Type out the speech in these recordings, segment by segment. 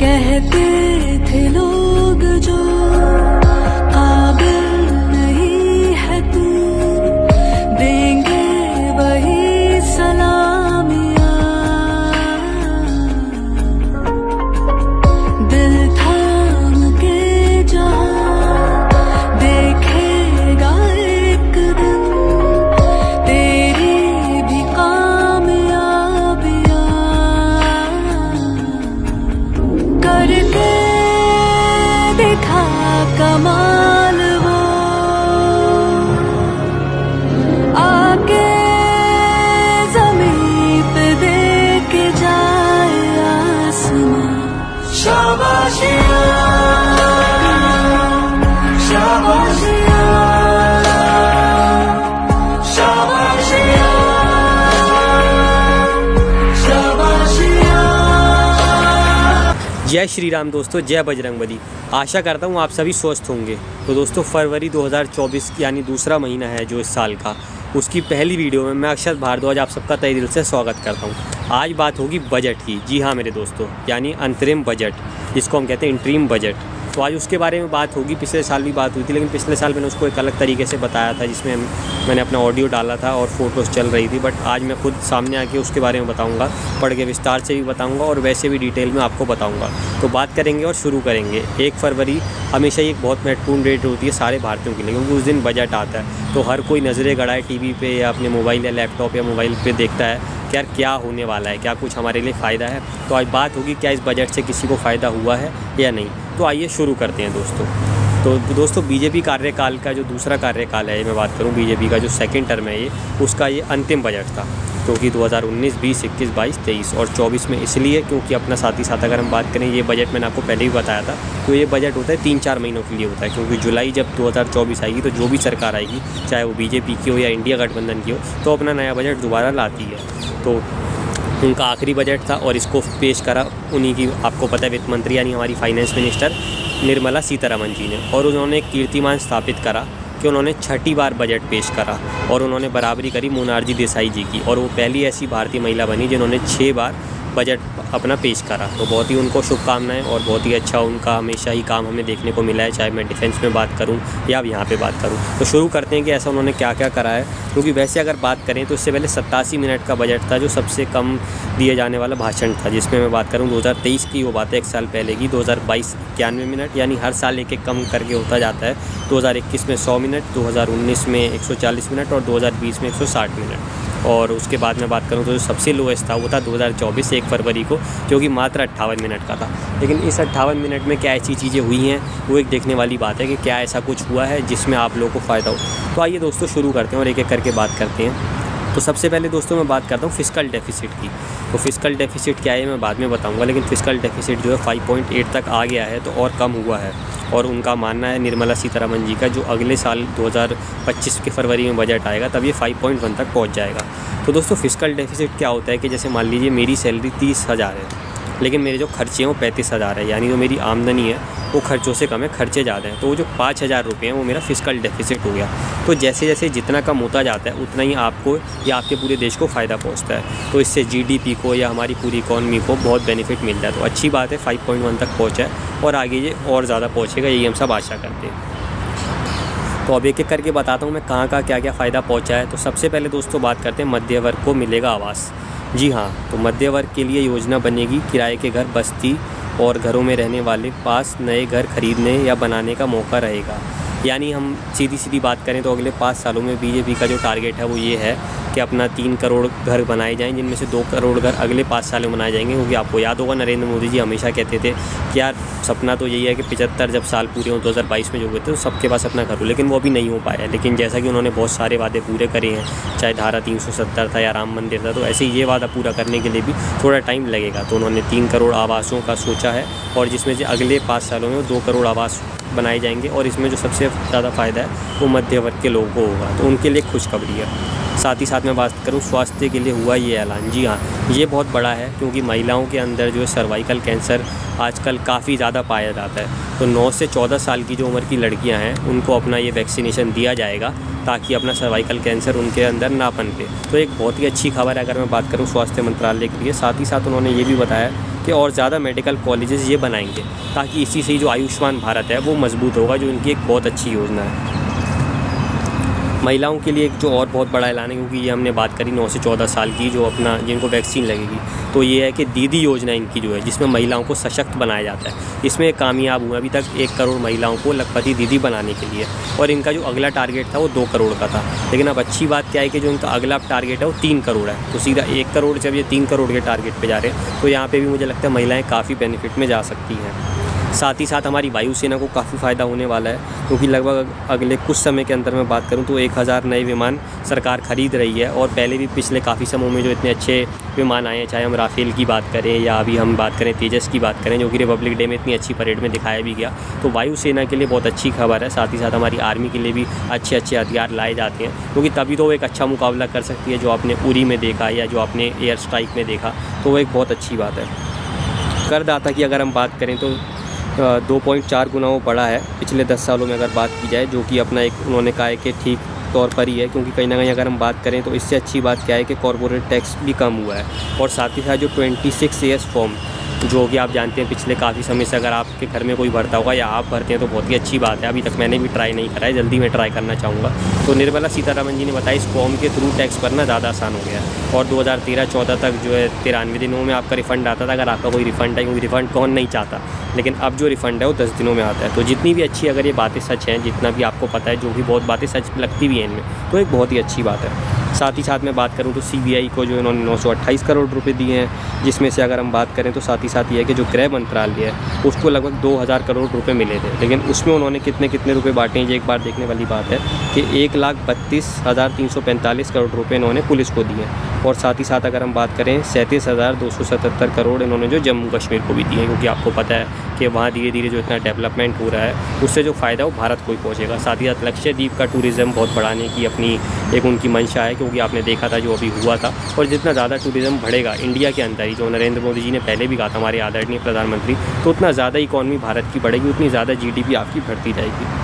कहते थे लोग जो काबिल नहीं है तू, देंगे वही सलामियां। दिल थाम के जहां देखेगा एक दिन तेरी भी कामयाबियां। करके देखा कमाल वो, आके जमीन पे देख जाए आसमां। शाबाशियां शाबाशियां शाबाशियां शाबाशियां। जय श्री राम दोस्तों, जय बजरंगबली। आशा करता हूँ आप सभी स्वस्थ होंगे। तो दोस्तों फरवरी 2024 यानी दूसरा महीना है जो इस साल का, उसकी पहली वीडियो में मैं अक्षत भारद्वाज आप सबका तहे दिल से स्वागत करता हूँ। आज बात होगी बजट की। जी हाँ मेरे दोस्तों, यानी अंतरिम बजट, जिसको हम कहते हैं इंटरिम बजट। तो आज उसके बारे में बात होगी। पिछले साल भी बात हुई थी, लेकिन पिछले साल मैंने उसको एक अलग तरीके से बताया था, जिसमें मैंने अपना ऑडियो डाला था और फ़ोटोज़ चल रही थी। बट आज मैं खुद सामने आके उसके बारे में बताऊंगा, पढ़ के विस्तार से भी बताऊंगा और वैसे भी डिटेल में आपको बताऊंगा। तो बात करेंगे और शुरू करेंगे। 1 फरवरी हमेशा ही एक बहुत महत्वपूर्ण डेट होती है सारे भारतीयों के लिए, क्योंकि उस दिन बजट आता है। तो हर कोई नज़रें गड़ाए टीवी पे या अपने मोबाइल या लैपटॉप या मोबाइल पे देखता है कि यार क्या होने वाला है, क्या कुछ हमारे लिए फ़ायदा है। तो आज बात होगी क्या इस बजट से किसी को फ़ायदा हुआ है या नहीं। तो आइए शुरू करते हैं दोस्तों। तो दोस्तों बीजेपी कार्यकाल का जो दूसरा कार्यकाल है, मैं बात करूं बीजेपी का जो सेकंड टर्म है उसका ये अंतिम बजट था, क्योंकि 2019, 20, 21, 22, 23 और 24 में इसलिए क्योंकि अपना साथ ही साथ अगर हम बात करें ये बजट मैंने आपको पहले भी बताया था, तो ये बजट होता है 3-4 महीनों के लिए होता है। क्योंकि जुलाई जब 2024 आएगी तो जो भी सरकार आएगी, चाहे वो बीजेपी की हो या इंडिया गठबंधन की हो, तो अपना नया बजट दोबारा लाती है। तो उनका आखिरी बजट था और इसको पेश करा उन्हीं की, आपको पता है, वित्त मंत्री यानी हमारी फाइनेंस मिनिस्टर निर्मला सीतारमण जी ने। और उन्होंने एक कीर्तिमान स्थापित करा कि उन्होंने 6ठी बार बजट पेश करा और उन्होंने बराबरी करी मोनार्जी देसाई जी की, और वो पहली ऐसी भारतीय महिला बनी जिन्होंने 6 बार बजट अपना पेश करा। तो बहुत ही उनको शुभकामनाएं और बहुत ही अच्छा उनका हमेशा ही काम हमें देखने को मिला है, चाहे मैं डिफेंस में बात करूं या यहाँ पे बात करूं। तो शुरू करते हैं कि ऐसा उन्होंने क्या क्या करा है। क्योंकि वैसे अगर बात करें तो इससे पहले 87 मिनट का बजट था, जो सबसे कम दिए जाने वाला भाषण था, जिसमें मैं बात करूँ 2023 की, वो बात है 1 साल पहले की। 2022 91 मिनट, यानी हर साल एक एक कम करके होता जाता है। 2021 में 100 मिनट, 2019 में 140 मिनट और 2020 में 160 मिनट। और उसके बाद मैं बात करूँ तो जो सबसे लोएस्ट था वो था 2024 1 फरवरी को, जो कि मात्र 58 मिनट का था। लेकिन इस 58 मिनट में क्या ऐसी चीज़ें हुई हैं, वो एक देखने वाली बात है कि क्या ऐसा कुछ हुआ है जिसमें आप लोगों को फ़ायदा हो। तो आइए दोस्तों शुरू करते हैं और एक एक करके बात करते हैं। तो सबसे पहले दोस्तों मैं बात करता हूँ फिस्कल डेफिसिट की। तो फिस्कल डेफिसिट क्या है मैं बाद में बताऊँगा, लेकिन फिस्कल डेफिसिट जो है 5.8 तक आ गया है, तो और कम हुआ है। और उनका मानना है निर्मला सीतारमण जी का, जो अगले साल 2025 के फरवरी में बजट आएगा तब ये 5.1 तक पहुंच जाएगा। तो दोस्तों फिस्कल डेफिसिट क्या होता है कि जैसे मान लीजिए मेरी सैलरी 30,000 है, लेकिन मेरे जो खर्चे हैं वो 35,000 है, यानी जो मेरी आमदनी है वो खर्चों से कम है, खर्चे ज़्यादा हैं। तो वो जो 5,000 रुपये हैं वो मेरा फिस्कल डेफिसिट हो गया। तो जैसे जैसे जितना कम होता जाता है उतना ही आपको या आपके पूरे देश को फ़ायदा पहुंचता है। तो इससे जीडीपी को या हमारी पूरी इकॉनमी को बहुत बेनिफिट मिलता है। तो अच्छी बात है 5.1 तक पहुँचा है और आगे ये और ज़्यादा पहुँचेगा, यही हम सब आशा करते हैं। तो अब एक एक करके बताता हूँ मैं कहाँ का क्या क्या फ़ायदा पहुँचा है। तो सबसे पहले दोस्तों बात करते हैं मध्य वर्ग को मिलेगा आवास। जी हाँ, तो मध्य वर्ग के लिए योजना बनेगी, किराए के घर, बस्ती और घरों में रहने वाले पास नए घर खरीदने या बनाने का मौका रहेगा। यानी हम सीधी सीधी बात करें तो अगले 5 सालों में बीजेपी का जो टारगेट है वो ये है कि अपना 3 करोड़ घर बनाए जाएं, जिनमें से 2 करोड़ घर अगले 5 सालों में बनाए जाएंगे। क्योंकि आपको याद होगा नरेंद्र मोदी जी हमेशा कहते थे कि यार सपना तो यही है कि 75 जब साल पूरे हों 2022 में जो हुए थे तो सबके पास अपना घर हो, लेकिन वो अभी नहीं हो पाया। लेकिन जैसा कि उन्होंने बहुत सारे वादे पूरे करे हैं, चाहे धारा 370 था या राम मंदिर था, तो ऐसे ही ये वादा पूरा करने के लिए भी थोड़ा टाइम लगेगा। तो उन्होंने 3 करोड़ आवासों का सोचा है, और जिसमें से अगले 5 सालों में 2 करोड़ आवास बनाए जाएंगे। और इसमें जो सबसे ज़्यादा फ़ायदा है वो मध्य वर्ग के लोगों को होगा, तो उनके लिए खुशखबरी है। साथ ही साथ मैं बात करूं स्वास्थ्य के लिए हुआ ये ऐलान। जी हाँ, ये बहुत बड़ा है, क्योंकि महिलाओं के अंदर जो है सर्वाइकल कैंसर आजकल काफ़ी ज़्यादा पाया जाता है। तो 9 से 14 साल की जो उम्र की लड़कियां हैं उनको अपना ये वैक्सीनेशन दिया जाएगा, ताकि अपना सर्वाइकल कैंसर उनके अंदर ना पनपे। तो एक बहुत ही अच्छी खबर है अगर मैं बात करूँ स्वास्थ्य मंत्रालय के लिए। साथ ही साथ उन्होंने ये भी बताया कि और ज़्यादा मेडिकल कॉलेजेस ये बनाएंगे, ताकि इसी से ही जो आयुष्मान भारत है वो मजबूत होगा, जो इनकी एक बहुत अच्छी योजना है। महिलाओं के लिए एक जो और बहुत बड़ा ऐलान है, क्योंकि ये हमने बात करी 9 से 14 साल की जो अपना जिनको वैक्सीन लगेगी, तो ये है कि दीदी योजना इनकी जो है, जिसमें महिलाओं को सशक्त बनाया जाता है। इसमें कामयाब हुआ अभी तक 1 करोड़ महिलाओं को लखपति दीदी बनाने के लिए, और इनका जो अगला टारगेट था वो 2 करोड़ का था। लेकिन अब अच्छी बात क्या है कि जो इनका अगला टारगेट है वो 3 करोड़ है, तो सीधा 1 करोड़ से अब ये 3 करोड़ के टारगेट पर जा रहे हैं। तो यहाँ पर भी मुझे लगता है महिलाएँ काफ़ी बेनिफिट में जा सकती हैं। साथ ही साथ हमारी वायुसेना को काफ़ी फ़ायदा होने वाला है, क्योंकि लगभग अगले कुछ समय के अंदर मैं बात करूं तो 1000 नए विमान सरकार खरीद रही है। और पहले भी पिछले काफ़ी समय में जो इतने अच्छे विमान आए हैं, चाहे हम राफेल की बात करें या अभी हम बात करें तेजस की बात करें, जो कि रिपब्लिक डे में इतनी अच्छी परेड में दिखाया भी गया, तो वायुसेना के लिए बहुत अच्छी खबर है। साथ ही साथ हमारी आर्मी के लिए भी अच्छे अच्छे हथियार लाए जाते हैं, क्योंकि तभी तो वो एक अच्छा मुकाबला कर सकती है। जो आपने उरी में देखा या जो आपने एयर स्ट्राइक में देखा, तो वो एक बहुत अच्छी बात है। करदाता की अगर हम बात करें तो 2.4 गुना वो बढ़ा है पिछले 10 सालों में अगर बात की जाए, जो कि अपना एक उन्होंने कहा है कि ठीक तौर पर ही है, क्योंकि कहीं ना कहीं अगर हम बात करें तो इससे अच्छी बात क्या है कि कॉर्पोरेट टैक्स भी कम हुआ है। और साथ ही साथ जो 26 ईयर्स फॉर्म, जो कि आप जानते हैं पिछले काफ़ी समय से अगर आपके घर में कोई भरता होगा या आप भरते हैं तो बहुत ही अच्छी बात है। अभी तक मैंने भी ट्राई नहीं करा है, जल्दी मैं ट्राई करना चाहूँगा। तो निर्मला सीतारमण जी ने बताया इस फॉर्म के थ्रू टैक्स भरना ज़्यादा आसान हो गया है। और 2013-14 तक जो है 93 दिनों में आपका रिफ़ंड आता था, अगर आपका कोई रिफ़ंड है, क्योंकि रिफ़ंड कौन नहीं चाहता, लेकिन अब जो रिफ़ंड है वो 10 दिनों में आता है। तो जितनी भी अच्छी अगर ये बातें सच हैं, जितना भी आपको पता है, जो भी बहुत बातें सच लगती भी हैं इनमें, तो एक बहुत ही अच्छी बात है। साथ ही साथ मैं बात करूं तो CBI को जो इन्होंने 928 करोड़ रुपए दिए हैं, जिसमें से अगर हम बात करें तो साथ ही साथ ये है कि जो गृह मंत्रालय है उसको लगभग 2000 करोड़ रुपए मिले थे, लेकिन उसमें उन्होंने कितने रुपए बांटे हैं, ये एक बार देखने वाली बात है कि 1,32,345 करोड़ रुपए इन्होंने पुलिस को दिए हैं। और साथ ही साथ अगर हम बात करें 37,277 करोड़ इन्होंने जो जम्मू कश्मीर को भी दिए हैं, क्योंकि आपको पता है कि वहाँ धीरे धीरे जो इतना डेवलपमेंट हो रहा है उससे जो फ़ायदा वो भारत को ही पहुँचेगा। साथ ही साथ लक्षद्वीप का टूरिज़्म बहुत बढ़ाने की अपनी एक उनकी मंशा है, क्योंकि आपने देखा था जो अभी हुआ था। और जितना ज़्यादा टूरिज़्म बढ़ेगा इंडिया के अंदर ही, जो नरेंद्र मोदी जी ने पहले भी कहा था हमारे आदरणीय प्रधानमंत्री, तो उतना ज़्यादा इकॉनमी भारत की बढ़ेगी, उतनी ज़्यादा GDP आपकी बढ़ती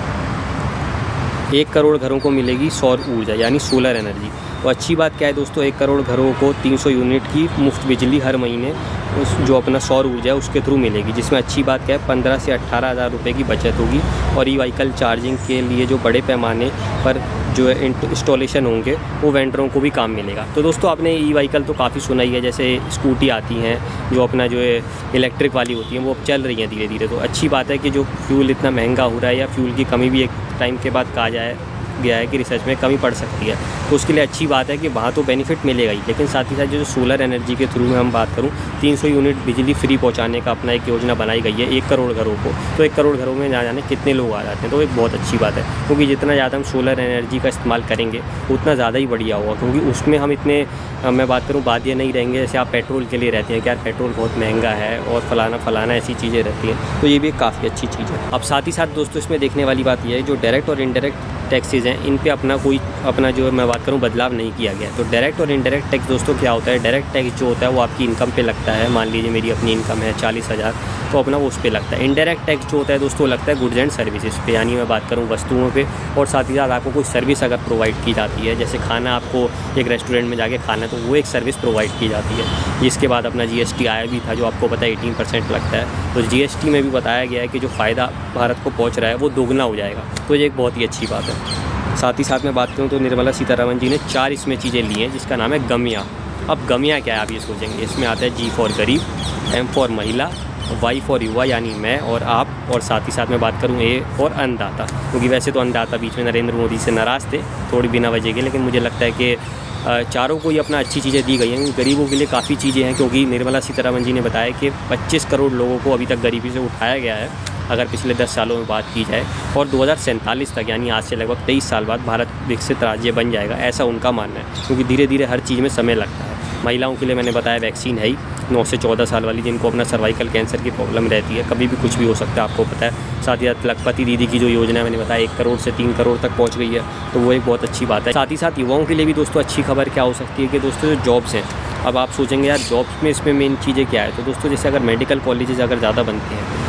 जाएगी। 1 करोड़ घरों को मिलेगी सौर ऊर्जा यानी सोलर एनर्जी। तो अच्छी बात क्या है दोस्तों, 1 करोड़ घरों को 300 यूनिट की मुफ्त बिजली हर महीने जो अपना सौर ऊर्जा है उसके थ्रू मिलेगी, जिसमें अच्छी बात क्या है 15 से 18 हज़ार रुपये की बचत होगी। और ई-व्हीकल चार्जिंग के लिए जो बड़े पैमाने पर जो है इंस्टॉलेशन होंगे वो वेंडरों को भी काम मिलेगा। तो दोस्तों आपने ई-व्हीकल तो काफ़ी सुना ही है, जैसे स्कूटी आती हैं जो अपना जो है इलेक्ट्रिक वाली होती हैं, वो अब चल रही हैं धीरे धीरे। तो अच्छी बात है कि जो फ्यूल इतना महंगा हो रहा है या फ्यूल की कमी भी एक टाइम के बाद कहा गया है कि रिसर्च में कमी पड़ सकती है, तो उसके लिए अच्छी बात है कि वहाँ तो बेनिफिट मिलेगा ही, लेकिन साथ ही साथ जो सोलर एनर्जी के थ्रू में हम बात करूँ 300 यूनिट बिजली फ्री पहुँचाने का अपना एक योजना बनाई गई है 1 करोड़ घरों को। तो 1 करोड़ घरों में ना जाने कितने लोग आ जाते हैं, तो एक बहुत अच्छी बात है, क्योंकि जितना ज़्यादा हम सोलर एनर्जी का इस्तेमाल करेंगे उतना ज़्यादा ही बढ़िया होगा। क्योंकि उसमें हम इतने मैं बात करूँ बात ये नहीं रहेंगे जैसे आप पेट्रोल के लिए रहते हैं कि यार पेट्रोल बहुत महंगा है और फलाना ऐसी चीज़ें रहती हैं, तो ये भी काफ़ी अच्छी चीज़ है। अब साथ ही साथ दोस्तों इसमें देखने वाली बात यह है जो डायरेक्ट और इनडायरेक्ट टैक्सेज हैं इन पे अपना जो मैं बात करूँ बदलाव नहीं किया गया। तो डायरेक्ट और इनडायरेक्ट टैक्स दोस्तों क्या होता है, डायरेक्ट टैक्स जो होता है वो आपकी इनकम पे लगता है। मान लीजिए मेरी अपनी इनकम है 40,000, तो अपना वो उस पर लगता है। इनडायरेक्ट टैक्स जो होता है दोस्तों लगता है गुड्स एंड सर्विसेज पे, यानी मैं बात करूँ वस्तुओं पे। और साथ ही साथ आपको कोई सर्विस अगर प्रोवाइड की जाती है, जैसे खाना आपको एक रेस्टोरेंट में जाके खाना है तो वो एक सर्विस प्रोवाइड की जाती है। इसके बाद अपना GST आया भी था जो आपको पता है 18% लगता है। तो GST में भी बताया गया है कि जो फ़ायदा भारत को पहुँच रहा है वो दोगुना हो जाएगा, तो ये एक बहुत ही अच्छी बात है। साथ ही साथ मैं बात करूँ तो निर्मला सीतारमण जी ने 4 इसमें चीज़ें ली हैं, जिसका नाम है गमिया। अब गमिया क्या है आप ये सोचेंगे, इसमें आता है G फॉर गरीब, M फॉर महिला, Y फॉर युवा यानी मैं और आप, और साथ ही साथ मैं बात करूँ A फॉर अन्नदाता। क्योंकि वैसे तो अन्नदाता बीच में नरेंद्र मोदी से नाराज़ थे थोड़ी बिना वजह के, लेकिन मुझे लगता है कि चारों को ही अपना अच्छी चीज़ें दी गई हैं। गरीबों के लिए काफ़ी चीज़ें हैं, क्योंकि निर्मला सीतारमण जी ने बताया कि 25 करोड़ लोगों को अभी तक गरीबी से उठाया गया है अगर पिछले 10 सालों में बात की जाए, और 2047 तक यानी आज से लगभग 23 साल बाद भारत विकसित राज्य बन जाएगा, ऐसा उनका मानना है। क्योंकि धीरे धीरे हर चीज़ में समय लगता है। महिलाओं के लिए मैंने बताया वैक्सीन है ही 9 से 14 साल वाली, जिनको अपना सर्वाइकल कैंसर की प्रॉब्लम रहती है, कभी भी कुछ भी हो सकता है आपको पता है। साथ ही साथ लखपति दीदी की जो योजना मैंने बताया 1 करोड़ से 3 करोड़ तक पहुँच गई है, तो वो एक बहुत अच्छी बात है। साथ ही साथ युवाओं के लिए भी दोस्तों अच्छी खबर क्या हो सकती है कि दोस्तों जो जॉब्स हैं, अब आप सोचेंगे यार जॉब्स में इसमें मेन चीज़ें क्या है, तो दोस्तों जैसे अगर मेडिकल कॉलेजेस अगर ज़्यादा बनते हैं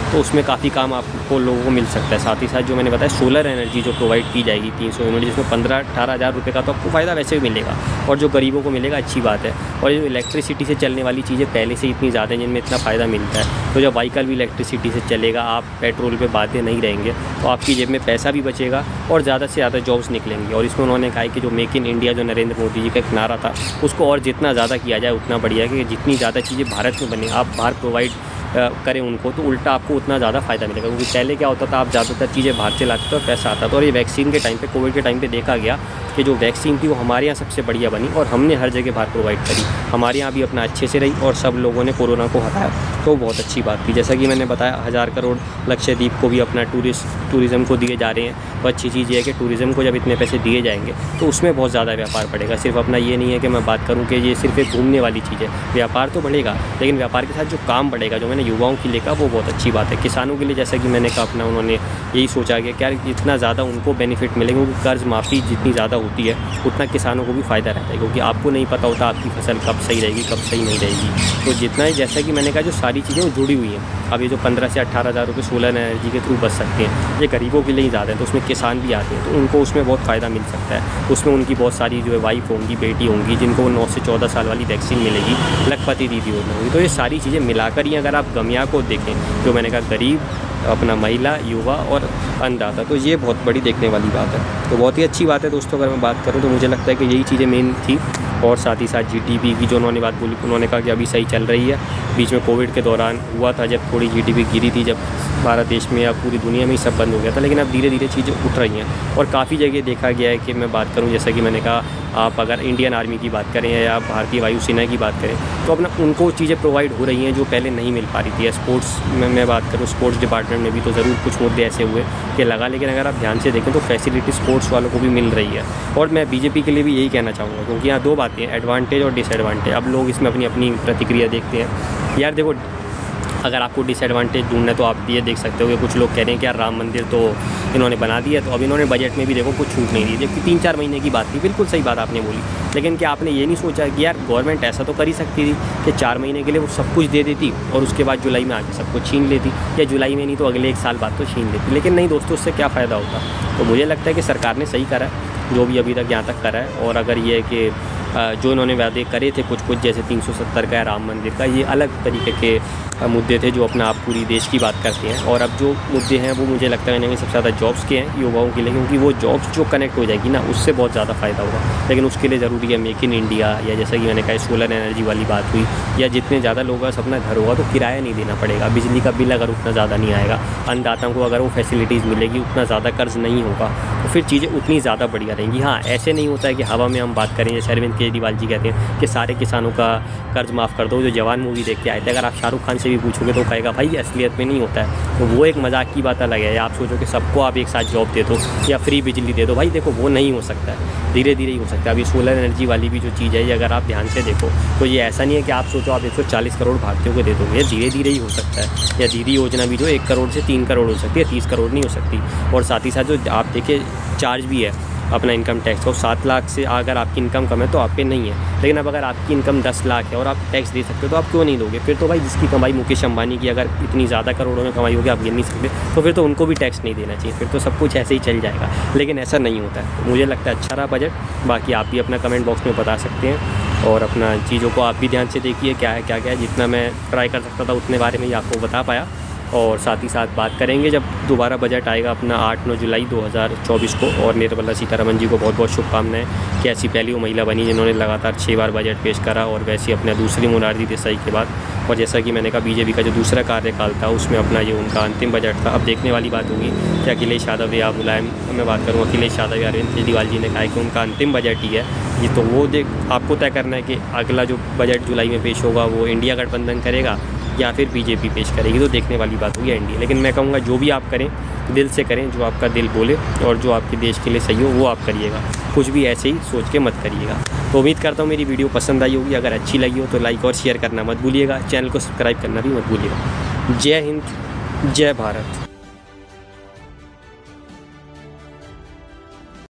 तो उसमें काफ़ी काम आपको लोगों को मिल सकता है। साथ ही साथ जो मैंने बताया सोलर एनर्जी जो प्रोवाइड की जाएगी 300 यूनिट, जिसमें 15-18 हज़ार रुपये का तो आपको फ़ायदा वैसे भी मिलेगा, और जो गरीबों को मिलेगा अच्छी बात है। और जो इलेक्ट्रिसिटी से चलने वाली चीज़ें पहले से इतनी ज़्यादा हैं जिनमें इतना फ़ायदा मिलता है, तो जब व्हीकल भी इलेक्ट्रिसिटी से चलेगा, आप पेट्रोल पे बातें नहीं रहेंगे, तो आपकी जेब में पैसा भी बचेगा और ज़्यादा से ज़्यादा जॉब्स निकलेंगी। और इसमें उन्होंने कहा कि जो मेक इन इंडिया जो नरेंद्र मोदी जी का एक नारा था, उसको और जितना ज़्यादा किया जाए उतना बढ़िया है, कि जितनी ज़्यादा चीज़ें भारत में बने, आप बाहर प्रोवाइड करें उनको, तो उल्टा आपको उतना ज़्यादा फ़ायदा मिलेगा। क्योंकि पहले क्या होता था, आप ज़्यादातर चीज़ें बाहर से लाते थे और पैसा आता था। और ये वैक्सीन के टाइम पे, कोविड के टाइम पे देखा गया कि जो वैक्सीन थी वो हमारे यहाँ सबसे बढ़िया बनी और हमने हर जगह बाहर प्रोवाइड करी, हमारे यहाँ भी अपना अच्छे से रही और सब लोगों ने कोरोना को हटाया, तो बहुत अच्छी बात थी। जैसा कि मैंने बताया 1000 करोड़ लक्षद्वीप को भी अपना टूरिज़्म को दिए जा रहे हैं। तो अच्छी चीज़ ये है कि टूरिज़्म को जब इतने पैसे दिए जाएंगे तो उसमें बहुत ज़्यादा व्यापार बढ़ेगा। सिर्फ अपना ये नहीं है कि मैं बात करूँ कि ये सिर्फ एक घूमने वाली चीज़ है, व्यापार तो बढ़ेगा, लेकिन व्यापार के साथ जो काम बढ़ेगा, जो मैंने युवाओं के लिए कहा, वो बहुत अच्छी बात है। किसानों के लिए जैसा कि मैंने कहा, अपना उन्होंने यही सोचा कि क्या जितना ज़्यादा उनको बेनिफिट मिलेगा, क्योंकि कर्ज़ माफ़ी जितनी ज़्यादा होती है उतना किसानों को भी फ़ायदा रहता है, क्योंकि आपको नहीं पता होता आपकी फसल कब सही रहेगी कब सही नहीं रहेगी। तो जितना ही, जैसा कि मैंने कहा, जो सारी चीज़ें वो जुड़ी हुई हैं। अब ये जो 15 से 18 हज़ार रुपये सोलर एनर्जी के थ्रू बच सकते हैं, ये गरीबों के लिए ही ज़्यादा है, तो उसमें किसान भी आते हैं, तो उनको उसमें बहुत फ़ायदा मिल सकता है। उसमें उनकी बहुत सारी जो है वाइफ होंगी, बेटी होंगी, जिनको 9 से 14 साल वाली वैक्सीन मिलेगी, लखपति दीदी होगी। तो ये सारी चीज़ें मिलाकर ही अगर आप गमिया को देखें, जो मैंने कहा गरीब, अपना महिला, युवा और अन्नदाता, तो ये बहुत बड़ी देखने वाली बात है। तो बहुत ही अच्छी बात है दोस्तों। अगर मैं बात करूँ तो मुझे लगता है कि यही चीज़ें मेन थी। और साथ ही साथ जीडीपी की जो उन्होंने बात बोली, उन्होंने कहा कि अभी सही चल रही है। बीच में कोविड के दौरान हुआ था जब थोड़ी जीडीपी गिरी थी, जब भारत देश में या पूरी दुनिया में ही सब बंद हो गया था, लेकिन अब धीरे धीरे चीज़ें उठ रही हैं। और काफ़ी जगह देखा गया है कि मैं बात करूं, जैसा कि मैंने कहा, आप अगर इंडियन आर्मी की बात करें या भारतीय वायुसेना की बात करें, तो अपना उनको चीज़ें प्रोवाइड हो रही हैं जो पहले नहीं मिल पा रही थी। या स्पोर्ट्स में मैं बात करूँ, स्पोर्ट्स डिपार्टमेंट में भी तो ज़रूर कुछ मुद्दे ऐसे हुए कि लगा, लेकिन अगर आप ध्यान से देखें तो फैसिलिटी स्पोर्ट्स वालों को भी मिल रही है। और मैं बीजेपी के लिए भी यही कहना चाहूँगा, क्योंकि यहाँ दो बातें हैं, एडवांटेज और डिसएडवांटेज। अब लोग इसमें अपनी अपनी प्रतिक्रिया देखते हैं। यार देखो, अगर आपको डिसएडवांटेज ढूंढना है तो आप ये देख सकते हो कि कुछ लोग कह रहे हैं कि यार राम मंदिर तो इन्होंने बना दिया, तो अब इन्होंने बजट में भी देखो कुछ छूट नहीं दी, जबकि 3-4 महीने की बात थी। बिल्कुल सही बात आपने बोली, लेकिन क्या आपने ये नहीं सोचा कि यार गवर्नमेंट ऐसा तो कर ही सकती थी कि 4 महीने के लिए वो सब कुछ दे देती और उसके बाद जुलाई में आके सब कुछ छीन लेती, या जुलाई में नहीं तो अगले 1 साल बाद तो छीन लेती। लेकिन नहीं दोस्तों, उससे क्या फ़ायदा होता। तो मुझे लगता है कि सरकार ने सही करा है जो भी अभी तक यहाँ तक करा है। और अगर ये है कि जो इन्होंने वादे करे थे कुछ जैसे 370 का राम मंदिर का, ये अलग तरीके के मुद्दे थे जो अपना आप पूरी देश की बात करते हैं। और अब जो मुद्दे हैं वो मुझे लगता है सबसे ज़्यादा जॉब्स के हैं, युवाओं के लिए, क्योंकि वो जॉब्स जो कनेक्ट हो जाएगी ना, उससे बहुत ज़्यादा फ़ायदा होगा। लेकिन उसके लिए ज़रूरी है मेक इन इंडिया, या जैसा कि मैंने कहा सोलर एनर्जी वाली बात हुई, या जितने ज़्यादा लोगों का अपना घर होगा तो किराया नहीं देना पड़ेगा, बिजली का बिल अगर उतना ज़्यादा नहीं आएगा, अन्नदाताओं को अगर वो फैसिलिटीज़ मिलेगी, उतना ज़्यादा कर्ज नहीं होगा, तो फिर चीज़ें उतनी ज़्यादा बढ़िया रहेंगी। हाँ, ऐसे नहीं होता है कि हवा में हम बात करें, जैसे अरविंद केजरीवाल जी कहते हैं कि सारे किसानों का कर्ज माफ़ कर दो। जो जवान मूवी देख के आए थे, अगर आप शाहरुख खान से भी पूछोगे तो कहेगा भाई असलियत में नहीं होता है, तो वो एक मजाक की बात अलग है। आप सोचो कि सबको आप एक साथ जॉब दे दो या फ्री बिजली दे दो, भाई देखो वो नहीं हो सकता है, धीरे धीरे ही हो सकता है। अभी सोलर एनर्जी वाली भी जो चीज़ है, ये अगर आप ध्यान से देखो तो ये ऐसा नहीं है कि आप सोचो आप 140 करोड़ भारतीयों को दे दोगे, ये धीरे धीरे ही हो सकता है। या दीदी योजना भी जो 1 करोड़ से 3 करोड़ हो सकती है, 30 करोड़ नहीं हो सकती। और साथ ही साथ जो आप देखिए चार्ज भी है अपना इनकम टैक्स का, 7 लाख से अगर आपकी इनकम कम है तो आप पे नहीं है। लेकिन अब अगर आपकी इनकम 10 लाख है और आप टैक्स दे सकते हो तो आप क्यों नहीं दोगे? फिर तो भाई जिसकी कमाई मुकेश अंबानी की अगर इतनी ज़्यादा करोड़ों में कमाई होगी, आप गिन नहीं सकते, तो फिर तो उनको भी टैक्स नहीं देना चाहिए, फिर तो सब कुछ ऐसे ही चल जाएगा। लेकिन ऐसा नहीं होता है। तो मुझे लगता है अच्छा रहा बजट। बाकी आप भी अपना कमेंट बॉक्स में बता सकते हैं और अपना चीज़ों को आप भी ध्यान से देखिए क्या है क्या क्या है। जितना मैं ट्राई कर सकता था उतने बारे में ही आपको बता पाया। और साथ ही साथ बात करेंगे जब दोबारा बजट आएगा अपना 8-9 जुलाई 2024 को। और निर्मला सीतारमण जी को बहुत बहुत शुभकामनाएं कि ऐसी पहली वो महिला बनी जिन्होंने लगातार 6 बार बजट पेश करा, और वैसे अपना दूसरी मोरारजी देसाई के बाद। और जैसा कि मैंने कहा बीजेपी का जो दूसरा कार्यकाल था उसमें अपना ये उनका अंतिम बजट था। अब देखने वाली बात होगी कि अखिलेश यादव या मुलायम, मैं बात करूँ अखिलेश यादव या अरविंद केजरीवाल जी ने कहा है कि उनका अंतिम बजट ही है ये, तो वो आपको तय करना है कि अगला जो बजट जुलाई में पेश होगा वो इंडिया गठबंधन करेगा या फिर बीजेपी पेश करेगी। तो देखने वाली बात होगी एनडीए। लेकिन मैं कहूँगा जो भी आप करें दिल से करें, जो आपका दिल बोले और जो आपके देश के लिए सही हो वो आप करिएगा, कुछ भी ऐसे ही सोच के मत करिएगा। तो उम्मीद करता हूँ मेरी वीडियो पसंद आई होगी। अगर अच्छी लगी हो तो लाइक और शेयर करना मत भूलिएगा, चैनल को सब्सक्राइब करना भी मत भूलिएगा। जय हिंद, जय भारत।